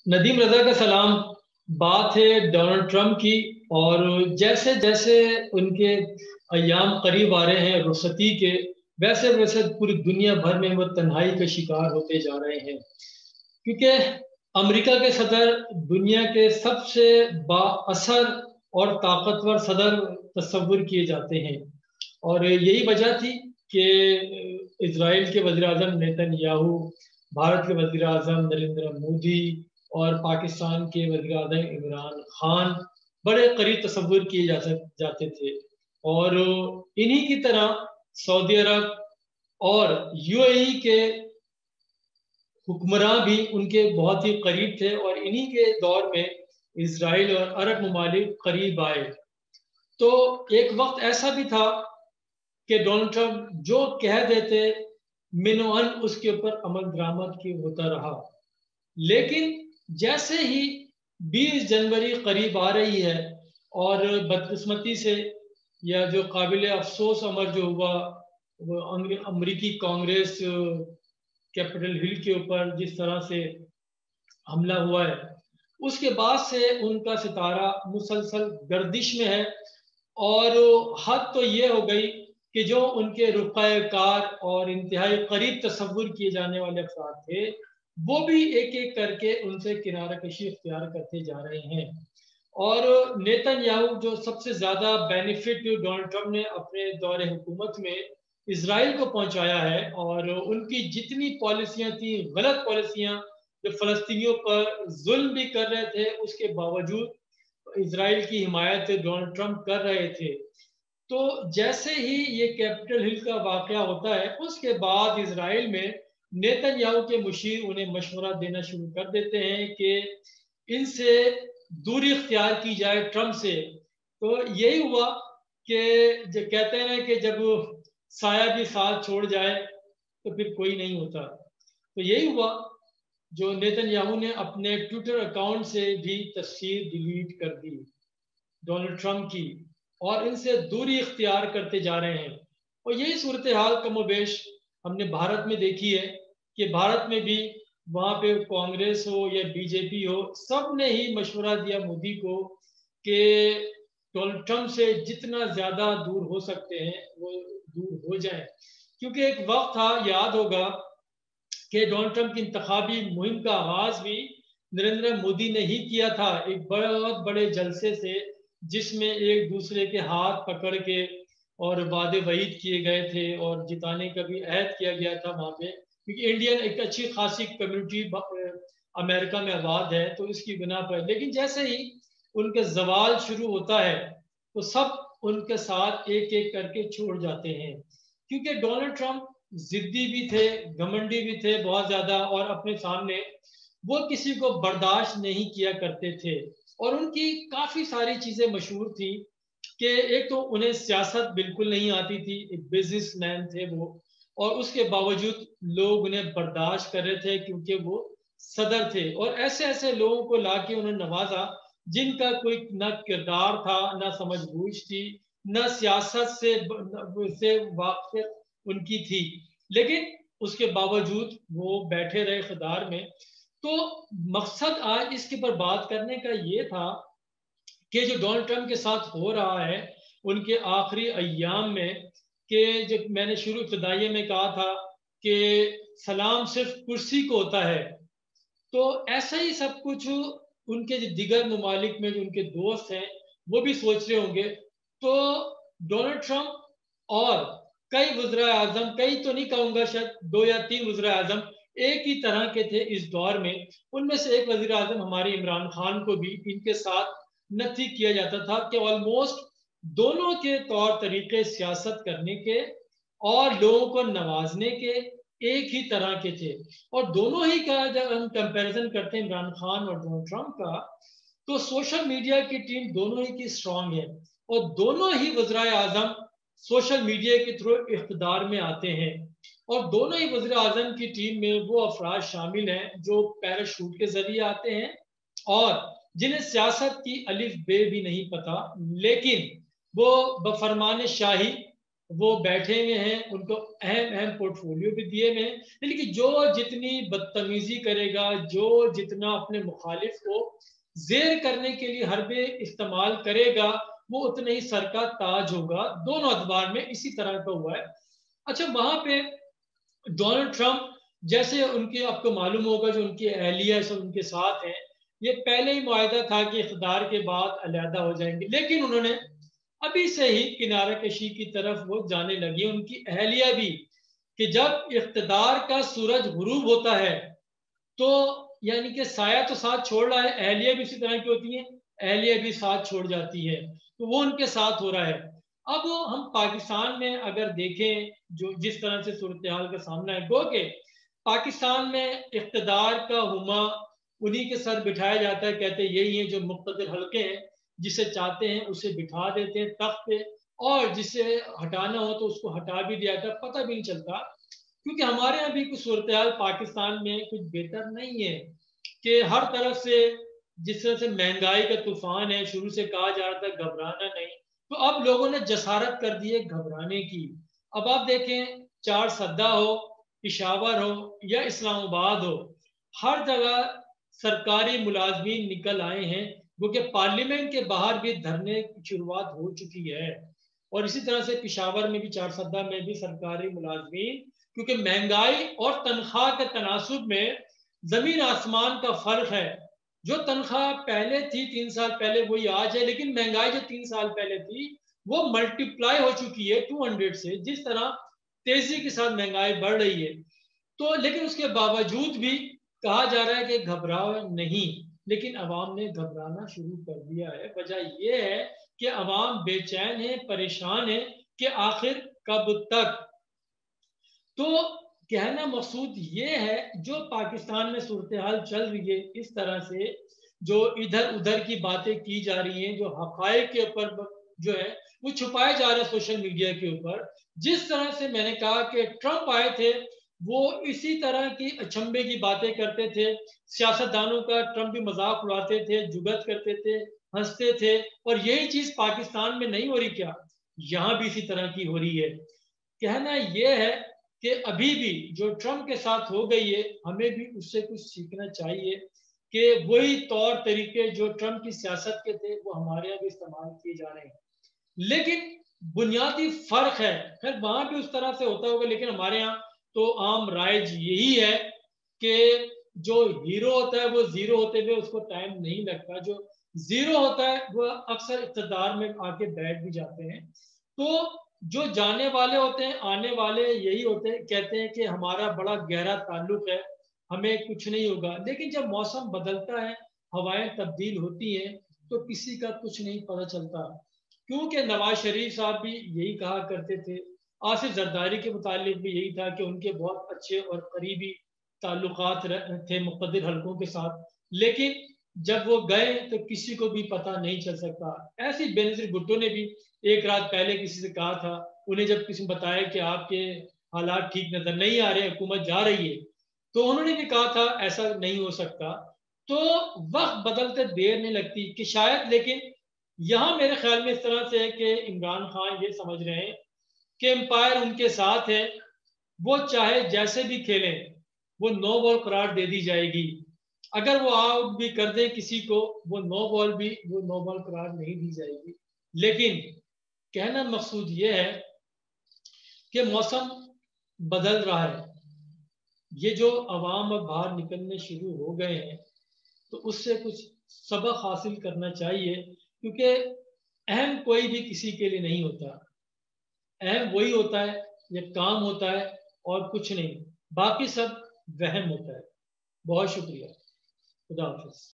नदीम रजा का सलाम। बात है डोनाल्ड ट्रंप की। और जैसे जैसे उनके अय्याम करीब आ रहे हैं रुखसती के, वैसे वैसे पूरी दुनिया भर में वो तन्हाई का शिकार होते जा रहे हैं। क्योंकि अमेरिका के सदर दुनिया के सबसे बाअसर और ताकतवर सदर तस्वुर किए जाते हैं। और यही वजह थी कि इजराइल के वज़ीर आज़म नेतन्याहू, भारत के वज़ीर आज़म नरेंद्र मोदी और पाकिस्तान के वज़ीर आज़म इमरान खान बड़े करीब तस्वुर किए जाते थे। और इन्हीं की तरह सऊदी अरब और यूएई के हुक्मरान भी उनके बहुत ही करीब थे, और इन्हीं के दौर में इसराइल और अरब ममालिक करीब आए। तो एक वक्त ऐसा भी था कि डोनाल्ड ट्रंप जो कह देते मिनोअन उसके ऊपर अमल दरामद की होता रहा। लेकिन जैसे ही 20 जनवरी करीब आ रही है, और बदकिस्मती से या जो काबिल अफसोस अमर जो हुआ, वो अमरीकी कांग्रेस कैपिटल हिल के ऊपर जिस तरह से हमला हुआ है, उसके बाद से उनका सितारा मुसलसल गर्दिश में है। और हद तो ये हो गई कि जो उनके रुपकार और इंतहाई करीब तस्वुर किए जाने वाले अफराद थे, वो भी एक एक करके उनसे किनारा कशी इख्तियार करते जा रहे हैं। और नेतन्याहू जो सबसे ज्यादा बेनिफिट डोनाल्ड ट्रंप ने अपने दौरे हुकूमत में इसराइल को पहुंचाया है, और उनकी जितनी पॉलिसियां थी, गलत पॉलिसियां जो फलस्तीनियों पर जुल्म भी कर रहे थे, उसके बावजूद इसराइल की हिमायत डोनाल्ड ट्रंप कर रहे थे। तो जैसे ही ये कैपिटल हिल का वाकया होता है, उसके बाद इसराइल में नेतन्याहू के मुशीर उन्हें मशवरा देना शुरू कर देते हैं कि इनसे दूरी इख्तियार की जाए ट्रंप से। तो यही हुआ कि जो कहते हैं ना कि जब साया भी साथ छोड़ जाए तो फिर कोई नहीं होता। तो यही हुआ, जो नेतन्याहू ने अपने ट्विटर अकाउंट से भी तस्वीर डिलीट कर दी डोनाल्ड ट्रंप की, और इनसे दूरी इख्तियार करते जा रहे हैं। और यही सूरत हाल कमोबेश हमने भारत में देखी है कि भारत में भी वहाँ पे कांग्रेस हो या बीजेपी हो, सब ने ही मशवरा दिया मोदी को कि डोनाल्ड ट्रंप से जितना ज़्यादा दूर हो सकते हैं वो दूर हो जाए। क्योंकि एक वक्त था, याद होगा, कि डोनाल्ड ट्रंप की इंतखाबी मुहिम का आगाज भी नरेंद्र मोदी ने ही किया था, एक बहुत बड़े जलसे से, जिसमें एक दूसरे के हाथ पकड़ के और वादे वईद किए गए थे और जिताने का भी अहद किया गया था वहां पे। क्योंकि इंडियन एक अच्छी खासी कम्युनिटी अमेरिका में आबाद है, तो इसकी बिना पर, लेकिन जैसे ही उनके जवाल शुरू होता है तो सब उनके साथ एक एक करके छोड़ जाते हैं। क्योंकि डोनाल्ड ट्रंप जिद्दी भी थे, घमंडी भी थे बहुत ज्यादा, और अपने सामने वो किसी को बर्दाश्त नहीं किया करते थे। और उनकी काफी सारी चीजें मशहूर थी कि एक तो उन्हें सियासत बिल्कुल नहीं आती थी, एक बिजनेसमैन थे वो, और उसके बावजूद लोग उन्हें बर्दाश्त कर रहे थे क्योंकि वो सदर थे। और ऐसे ऐसे लोगों को लाके उन्हें नवाजा जिनका कोई न किरदार था, न समझ बूझ थी, न सियासत से वाकिफ उनकी थी। लेकिन उसके बावजूद वो बैठे रहे इक़्तिदार में। तो मकसद आज इसके ऊपर बात करने का ये था कि जो डोनाल्ड ट्रंप के साथ हो रहा है उनके आखिरी अय्याम में, कि जब मैंने शुरू इब्तदाइये में कहा था कि सलाम सिर्फ कुर्सी को होता है, तो ऐसा ही सब कुछ उनके जो दिगर ममालिक में जो उनके दोस्त हैं वो भी सोच रहे होंगे। तो डोनाल्ड ट्रंप और कई वज़ीर आज़म, कई तो नहीं कहूँगा, शायद 2 या 3 वज़ीर आज़म एक ही तरह के थे इस दौर में। उनमें से एक वज़ीर आज़म हमारे इमरान खान को भी इनके साथ नथी किया जाता था कि ऑलमोस्ट दोनों के तौर तरीके सियासत करने के और लोगों को नवाजने के एक ही तरह के थे। और दोनों ही का जब हम कंपैरिजन करते हैं इमरान खान और डोनाल्ड ट्रंप का, तो सोशल मीडिया की टीम दोनों ही की स्ट्रांग है, और दोनों ही वज़ीर आज़म सोशल मीडिया के थ्रू इख्तिदार में आते हैं। और दोनों ही वज़ीर आज़म की टीम में वो अफराद शामिल हैं जो पैराशूट के जरिए आते हैं, और जिन्हें सियासत की अलिफ बे भी नहीं पता, लेकिन वो बफरमान शाही वो बैठे हुए हैं, उनको अहम अहम पोर्टफोलियो भी दिए हुए हैं, लेकिन जो जितनी बदतमीजी करेगा, जो जितना अपने मुखालिफ को जेर करने के लिए हरबे इस्तेमाल करेगा, वो उतने ही सर का ताज होगा। दोनों अखबार में इसी तरह का हुआ है। अच्छा, वहां पे डोनाल्ड ट्रंप, जैसे उनके, आपको मालूम होगा जो उनकी अहलिया सब उनके साथ हैं, ये पहले ही मुआहदा था कि इक़्तिदार के बाद अलहदा हो जाएंगे, लेकिन उन्होंने अभी से ही किनारा कशी की तरफ वो जाने लगी, उनकी अहलिया भी, कि जब इक़्तिदार का सूरज गुरूब होता है तो यानी कि साया तो साथ छोड़ रहा है, अहलिया भी इसी तरह की होती है, अहलिया भी साथ छोड़ जाती है, तो वो उनके साथ हो रहा है। अब हम पाकिस्तान में अगर देखें, जो जिस तरह से सूरत हाल का सामना है, गो के पाकिस्तान में इक़्तिदार का हुमा उन्हीं के सर बिठाया जाता है, कहते हैं यही है जो मुक़्तदिर हल्के हैं, जिसे चाहते हैं उसे बिठा देते हैं तख्त पे, और जिसे हटाना हो तो उसको हटा भी दिया जाता है, पता भी नहीं चलता। क्योंकि हमारे यहाँ भी कुछ सूरत हाल पाकिस्तान में कुछ बेहतर नहीं है, कि हर तरफ से जिस तरह से महंगाई का तूफान है, शुरू से कहा जा रहा था घबराना नहीं, तो अब लोगों ने जसारत कर दी है घबराने की। अब आप देखें, चार सद्दा हो, पिशावर हो या इस्लामाबाद हो, हर जगह सरकारी मुलाजमीन निकल आए हैं, क्योंकि पार्लियामेंट के बाहर भी धरने की शुरुआत हो चुकी है। और इसी तरह से पिशावर में भी, चार सद्दा में भी सरकारी मुलाजमीन, क्योंकि महंगाई और तनख्वाह के तनासुब में जमीन आसमान का फर्क है। जो तनख्वाह पहले थी 3 साल पहले वही आज है, लेकिन महंगाई जो 3 साल पहले थी वो मल्टीप्लाई हो चुकी है 200 से। जिस तरह तेजी के साथ महंगाई बढ़ रही है, तो लेकिन उसके बावजूद भी कहा जा रहा है कि घबराओ नहीं, लेकिन अवाम ने घबराना शुरू कर दिया है। वजह यह है कि अवाम बेचैन है, परेशान है कि आखिर कब तक। तो कहना मकसूद ये है, जो पाकिस्तान में सूरत हाल चल रही है इस तरह से, जो इधर उधर की बातें की जा रही हैं, जो हकायक के ऊपर जो है वो छुपाए जा रहे हैं सोशल मीडिया के ऊपर, जिस तरह से मैंने कहा कि ट्रंप आए थे, वो इसी तरह की अचंभे की बातें करते थे, सियासतदानों का ट्रंप भी मजाक उड़ाते थे, जुगत करते थे, हंसते थे, और यही चीज पाकिस्तान में नहीं हो रही क्या? यहाँ भी इसी तरह की हो रही है। कहना यह है कि अभी भी जो ट्रंप के साथ हो गई है, हमें भी उससे कुछ सीखना चाहिए, कि वही तौर तरीके जो ट्रंप की सियासत के थे वो हमारे यहाँ भी इस्तेमाल किए जा रहे हैं। लेकिन बुनियादी फर्क है, खैर वहां भी उस तरह से होता होगा, लेकिन हमारे यहाँ तो आम राइज यही है कि जो हीरो होता है वो जीरो होते हुए उसको टाइम नहीं लगता, जो जीरो होता है वो अक्सर इक़्तिदार में आके बैठ भी जाते हैं। तो जो जाने वाले होते हैं, आने वाले यही होते हैं, कहते हैं कि हमारा बड़ा गहरा ताल्लुक है, हमें कुछ नहीं होगा। लेकिन जब मौसम बदलता है, हवाएं तब्दील होती हैं, तो किसी का कुछ नहीं पता चलता। क्योंकि नवाज शरीफ साहब भी यही कहा करते थे, आसिफ जरदारी के मुतालिक भी यही था कि उनके बहुत अच्छे और करीबी ताल्लुकात थे मुक़द्दर हलकों के साथ, लेकिन जब वो गए तो किसी को भी पता नहीं चल सकता। ऐसी बेनज़ीर भुट्टो ने भी एक रात पहले किसी से कहा था, उन्हें जब किसी ने बताया कि आपके हालात ठीक नजर नहीं आ रहे, हुकूमत जा रही है, तो उन्होंने भी कहा था ऐसा नहीं हो सकता। तो वक्त बदलते देर नहीं लगती कि शायद, लेकिन यहाँ मेरे ख्याल में इस तरह से है कि इमरान खान ये समझ रहे हैं कि एम्पायर उनके साथ है, वो चाहे जैसे भी खेलें, वो नो बॉल करार दे दी जाएगी। अगर वो आउट भी कर दे किसी को, वो नो बॉल भी, वो नो बॉल करार नहीं दी जाएगी। लेकिन कहना मकसूद ये है कि मौसम बदल रहा है, ये जो अवाम अब बाहर निकलने शुरू हो गए हैं, तो उससे कुछ सबक हासिल करना चाहिए, क्योंकि अहम कोई भी किसी के लिए नहीं होता। अहम वही होता है, ये काम होता है और कुछ नहीं, बाकी सब वहम होता है। बहुत शुक्रिया। खुदा हाफिज।